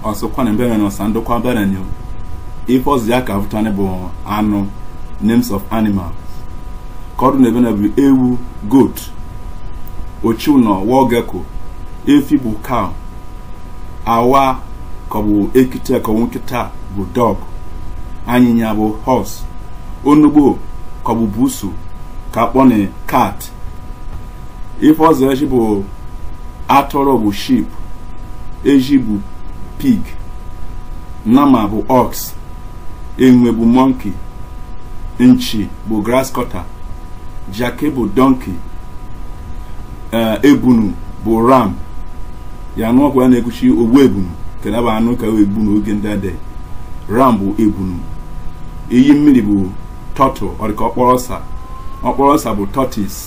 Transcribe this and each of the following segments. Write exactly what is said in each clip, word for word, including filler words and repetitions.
also kwan mbere no sando kwa bere nyo if was ya ka vutane bo ano names of animals kodu na ebe na bu ewu goat ochu no wogeko efi bu cow awa kobu ekite ko wonkita bu dog anyinya bu horse onugbo kobu busu ka kpone cat if was ya bu atoro bu sheep eji bu pig nama bu ox enwe bu monkey nchi bu grass cutter jake bu donkey uh, ebunu bu ram ya no kwa na ekuchi ogbu ebunu kena ba anu ka ebunu oge ndade ram bu ebunu eyi mmiri bu turtle or ka okporosa okporosa bu tortoise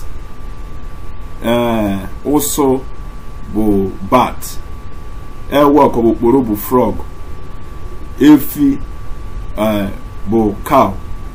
eh uh, also bu bat ewo ko bu kporo bu frog efi uh, bu cow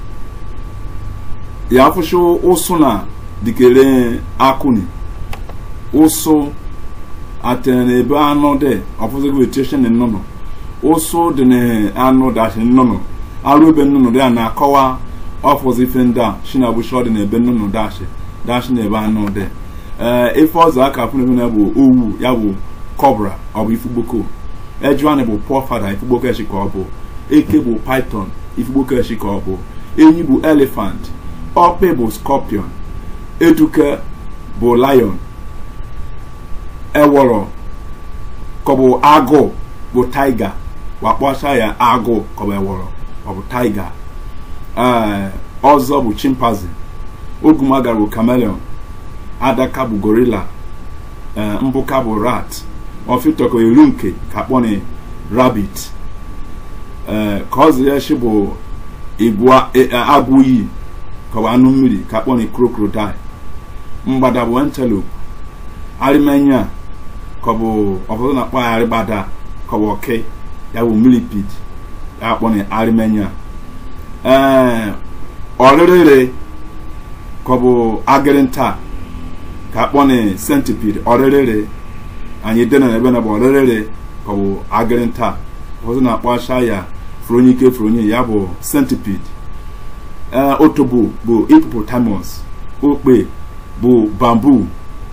ya fusho osuna dikere akuni oso atene be ano de ofuzo vegetation no no oso de ne ano dash no no aru be no no de na akawa ofuzo fenda shina bu shode ne be no no dash dash ne be ano de eh ifozo aka funu na bu owu ya bu cobra obu ifuboko ejuane bu poor father ifuboko e shiko obu eke bu python ifuboko e shiko obu enyi bu elephant ope bu scorpion eduke bu lion eworo kobo ago bu tiger wakposha ya ago kobo eworo obu tiger eh ozo bu chimpanzee ogumaga bu chameleon adaka bu gorilla eh mbuka bu rat ofitoko irunke kapone rabbit eh cause ya shibo igwa aguyi kobo anu mmiri kapone crocodile mgbada bu antelope arimenya kobo obodo na kpa aribada kobo ke ya bu millipede ya kpone arimenya eh orere kobo agerinta ka kpone centipede orere anyi dena na ebe na bo orere kobo agerinta obodo na kpa shaya fronike fronye ya bu centipede eh otobo bu hippopotamus okpe bu bamboo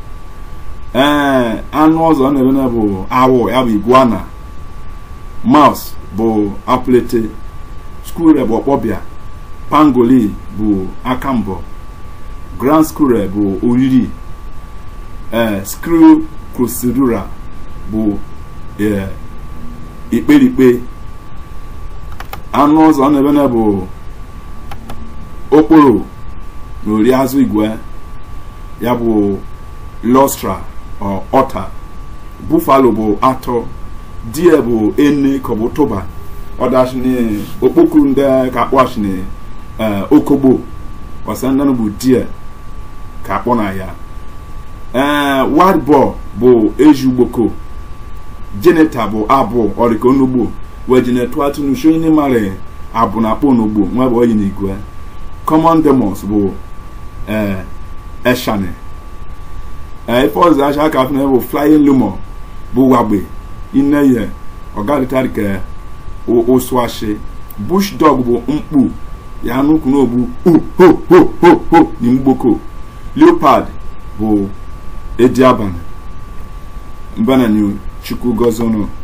eh anu ozo na ebe na bu awo ya bu iguana mouse bu aplete squirrel bu okpobia pangolin bu akambo grand squirrel bu oriri eh screw crocodile bu eh ikperipe anu ozo na ebe na bu okporo no ri azu igwe ya bu lostra or otter buffalo bu ato deer bu ene kobo toba odash ni okpokuru nde ka kwash ni eh okobo wasanda no bu deer ka kpona ya eh wild boar bu ejugboko geneta bu abo oriko nugbo we genetu atu nu sho ni mare abu na po nugbo nwa bo yin igwe common demons bu eh eshane eh for the asha ka funa bu flying lemur bu wagbe inaye oga ritarike o oswashe bush dog bu mpu ya nu kunu obu ho ho ho ho ni mgboko leopard bu ediaban mbana ni chukwu gozono.